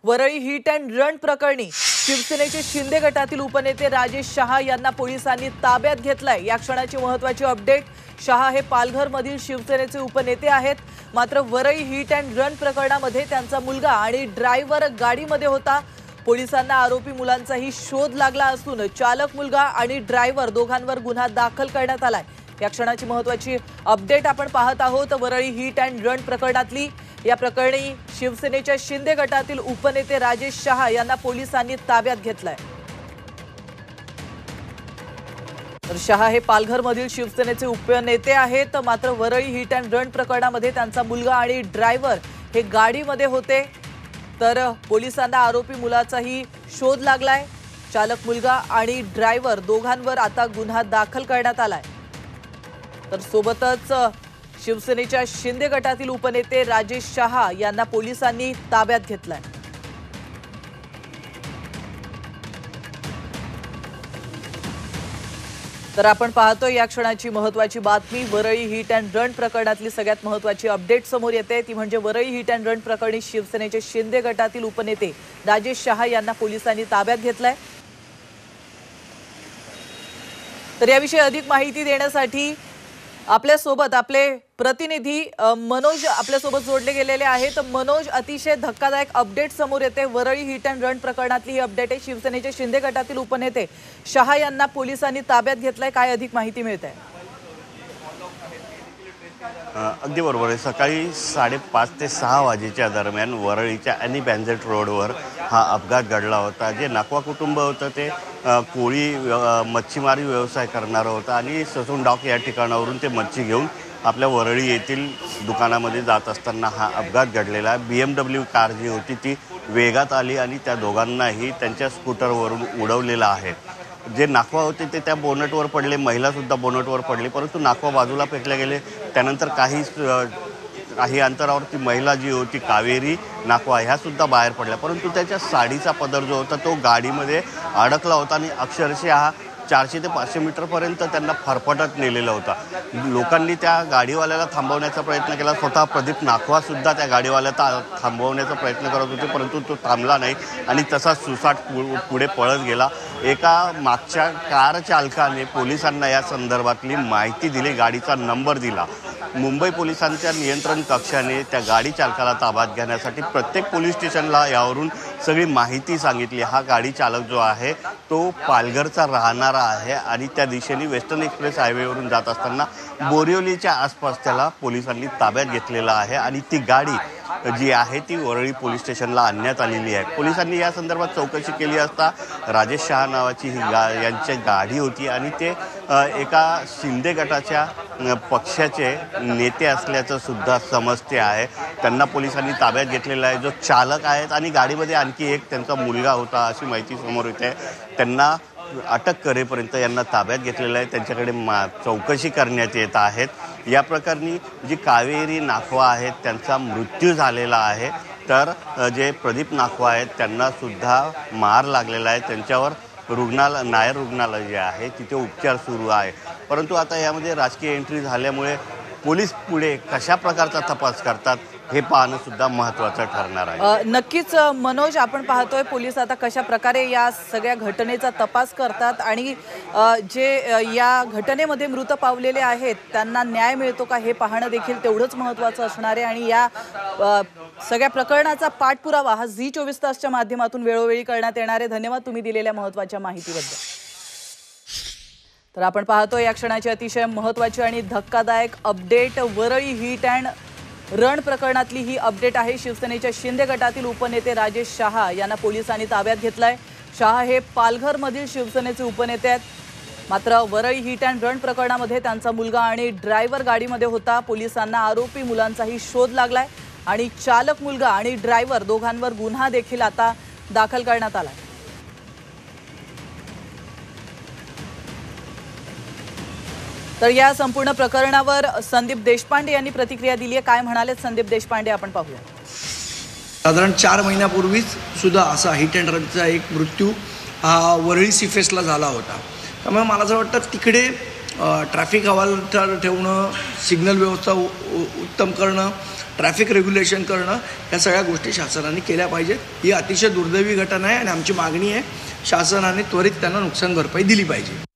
Worli hit and run प्रकरणी शिवसेनेचे शिंदे गटातील उपनेते राजेश शहा यांना पोलिसांनी ताब्यात घेतलाय। या क्षणाची महत्त्वाची अपडेट। शहा हे पालघरमधील शिवसेनेचे उपनेते आहेत, मात्र वरळी हिट अँड रन प्रकरणामध्ये त्यांचा मुलगा आणि ड्रायव्हर गाडीमध्ये होता। पोलिसांना आरोपी मुलांचाही शोध लागला असून चालक मुलगा आणि ड्रायव्हर दोघांवर गुन्हा दाखल करण्यात आलाय। या क्षणाची महत्त्वाची अपडेट आपण पाहत आहोत। वरळी हिट अँड रन प्रकरणातली या प्रकरणी शिवसेनेच्या शिंदे गटातील उपनेते राजेश शहा यांना पोलिसांनी ताब्यात घेतलाय। तर शहा हे पालघरमधील शिवसेनेचे उपनेते आहेत, मात्र वरळी हिट अँड रन प्रकरणामध्ये त्यांचा मुलगा आणि ड्रायव्हर हे गाडीमध्ये होते। तर पोलिसांना आरोपी मुलाचाही शोध लागलाय। चालक मुलगा आणि ड्रायव्हर दोघांवर आता गुन्हा दाखल करण्यात आलाय। तर सोबतच शिवसेनेच्या शिंदे गटातील उपनेते राजेश शहा यांना पोलिसांनी ताब्यात घेतलाय। तर आपण पाहतो या क्षणाची महत्त्वाची बातमी। वरळी हिट अँड रन प्रकरणातली सगळ्यात महत्त्वाची अपडेट समोर येते, ती म्हणजे वरळी हिट अँड रन प्रकरणी शिवसेनेचे शिंदे गटातील उपनेते राजेश शहा यांना पोलिसांनी ताब्यात घेतलाय। तर याविषयी अधिक माहिती देण्यासाठी आपल्या सोबत आपले प्रतिनिधी मनोज आपल्या सोबत जोडले गेलेले आहेत। मनोज, अतिशय धक्कादायक अपडेट समोर येते। वरळी हिट अँड रन प्रकरणातली ही अपडेट आहे। शिवसेनेचे शिंदे गटातील उपनेते शहा यांना पोलिसांनी ताब्यात घेतलाय, काय अधिक माहिती मिळते? अगदी बरोबर आहे। सकाळी 5:30 ते 6 वाजेच्या दरम्यान वरळीच्या ॲनी बेन्झेंट रोडवर हा अपघात घडला होता। जे नाकवा कुटुंब होतं ते कोळी मच्छीमारी व्यवसाय करणारं होतं आणि ससून डॉक या ठिकाणावरून ते मच्छी घेऊन आपल्या वरळी येथील दुकानामध्ये जात असताना हा अपघात घडलेला। BMW कार जी होती ती वेगात आली आणि त्या दोघांनाही त्यांच्या स्कूटरवरून उडवलेलं आहे। जे नाकवा होते ते त्या बोनटवर पडले, महिलासुद्धा बोनटवर पडली, परंतु नाकवा बाजूला फेकले गेले। त्यानंतर काही अंतरावर ती महिला जी होती कावेरी नाकवा ह्यासुद्धा बाहेर पडल्या, परंतु त्याच्या साडीचा पदर जो होता तो गाडीमध्ये अडकला होता आणि अक्षरशः 400 ते 500 मीटरपर्यंत त्यांना फरफटत नेलेला होता। लोकांनी त्या गाडीवाल्याला थांबवण्याचा प्रयत्न केला। स्वतः प्रदीप नाकवासुद्धा त्या गाडीवाल्याला थांबवण्याचा प्रयत्न करत होते, परंतु तो थांबला नाही आणि तसाच सुसाट पुढे पळत गेला। एका मागच्या कार चालकाने पोलिसांना या संदर्भातली माहिती दिली, गाडीचा नंबर दिला। मुंबई पोलिसांच्या नियंत्रण कक्षाने त्या गाडी चालकाला ताब्यात घेण्यासाठी प्रत्येक पोलीस स्टेशनला यावरून सगळी माहिती सांगितली। हा गाडी चालक जो आहे तो पालघरचा राहणारा आहे आणि त्या दिशेने वेस्टर्न एक्सप्रेस हायवेवरून जात असताना बोरिवलीच्या आसपास त्याला पोलिसांनी ताब्यात घेतलेला आहे आणि ती गाडी जी आहे ती वरळी पोलीस स्टेशनला आणण्यात आलेली आहे। पोलिसांनी या संदर्भात चौकशी केली असता राजेश शहा नावाची ही यांची गाडी होती आणि ते एका शिंदे गटाच्या पक्षाचे नेते असल्याचं सुद्धा समजते आहे। त्यांना पोलिसांनी ताब्यात घेतलेला आहे। जो चालक आहेत आणि गाडीमध्ये आणखी एक त्यांचा मुलगा होता अशी माहिती समोर येते। त्यांना अटक करेपर्यंत यांना ताब्यात घेतलेलं आहे। त्यांच्याकडे चौकशी करण्यात येत आहेत। या प्रकरणी जी कावेरी नाकवा आहेत त्यांचा मृत्यू झालेला आहे, तर जे प्रदीप नाकवा आहेत त्यांना सुद्धा मार लागलेला आहे। त्यांच्यावर नायर रुग्णालय जे आहे तिथे उपचार सुरू आहे। परंतु आता यामध्ये राजकीय एंट्री झाल्यामुळे पोलीस पुढे कशा प्रकारचा तपास करतात हे पाहणं सुद्धा महत्त्वाचं ठरणार आहे। नक्कीच मनोज, आपण पाहतोय पोलीस आता कशा प्रकारे या सगळ्या घटनेचा तपास करतात आणि जे या घटनेमध्ये मृत पावलेले आहेत त्यांना न्याय मिळतो का हे पाहणं देखील तेवढंच महत्त्वाचं असणार आहे। आणि या सगळ्या प्रकरणाचा पाठपुरावा हा झी24 तासच्या माध्यमातून वेळोवेळी करण्यात येणार आहे। धन्यवाद तुम्ही दिलेल्या महत्त्वाच्या माहितीबद्दल। तर आपण पाहतोय या क्षणाची अतिशय महत्त्वाची आणि धक्कादायक update. Worli hit and run प्रकरणातली ही अपडेट आहे। शिवसेनेच्या शिंदे गटातील उपनेते राजेश शहा यांना पोलिसांनी ताब्यात घेतलाय। शहा हे पालघरमधील शिवसेनेचे उपनेते आहेत, मात्र वरळी हिट अँड रन प्रकरणामध्ये त्यांचा मुलगा आणि ड्रायव्हर गाडीमध्ये होता। पोलिसांना आरोपी मुलांचाही शोध लागलाय आणि चालक मुलगा आणि ड्रायव्हर दोघांवर गुन्हा देखील आता दाखल करण्यात आलाय। तर या संपूर्ण प्रकरणावर संदीप देशपांडे यांनी प्रतिक्रिया दिली आहे। काय म्हणाले संदीप देशपांडे आपण पाहूया। साधारण 4 महिन्यापूर्वीच सुद्धा असा हिट अँड रनचा एक मृत्यू हा वरळी सीफेसला झाला होता। त्यामुळे मला असं वाटतं तिकडे ट्रॅफिक हवालदार ठेवणं, सिग्नल व्यवस्था उत्तम करणं ट्रॅफिक रेग्युलेशन करणं, या सगळ्या गोष्टी शासनाने केल्या पाहिजेत. ही अतिशय दुर्दैवी घटना आहे आणि आमची मागणी आहे शासनाने त्वरित त्यांना नुकसान भरपाई दिली पाहिजे.